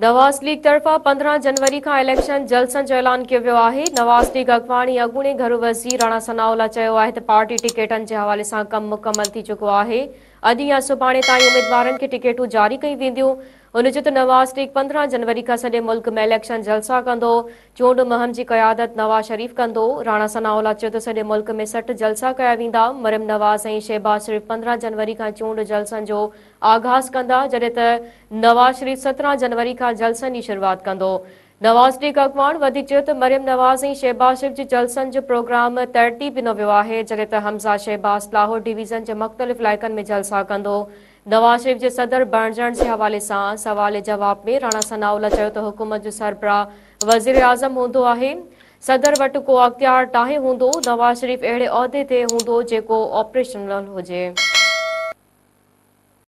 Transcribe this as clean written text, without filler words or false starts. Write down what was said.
नवाज़ league तरफ़ा 15 जनवरी का election जलसन जो ऐलान किया वियो आहे। नवाज़ लीग अॻवानी अॻूणे घर वज़ीर राणा सनाउल्ला चयो आहे त पार्टी टिकेटनि जे हवाले सां कमु मुकमल थी चुको आहे। अॼु या सुभाणे ताईं उम्मीदवारनि खे टिकेटूं जारी कई वेंदियूं। उन जो त नवाज़ लीग 15 जनवरी खां सॼे मुल्क में इलेक्शन जलसा कंदो। चूंड मुहिम जी क़यादत नवाज़ शरीफ़ कंदो। राणा सनाउल्ला चयो त सॼे मुल्क में 60 जलसा कया वेंदा। मरियम नवाज़ ऐं शहबाज शरीफ़ 15 जनवरी खां चूंड जलसनि जो आगाज़ कंदा, जॾहिं त नवाज़ शरीफ़ 17 जनवरी खां जलसनि जी शुरूआत कंदो। नवाज़ लीग अॻवान वधीक चयो त मरियम नवाज़ ऐं शहबाज शरीफ़ जे जलसनि जो प्रोग्राम तरतीब ॾिनो वियो आहे, जॾहिं त हमज़ा शहबाज लाहौर डिवीज़न जे मुख़्तलिफ़ इलाइक़नि में जलसा कंदो। नवाज़ शरीफ़ जे सदर बणजण जे हवाले सां सवाल जवाब में राणा सनाउल्ला चयो त हुकूमत जो सरबराह वज़ीर आज़म हूंदो आहे। सदर वटि को अख़्तियार नाहे हूंदो। नवाज़ शरीफ़ अहिड़े उहिदे ते हूंदो जेको ऑपरेशनल हुजे।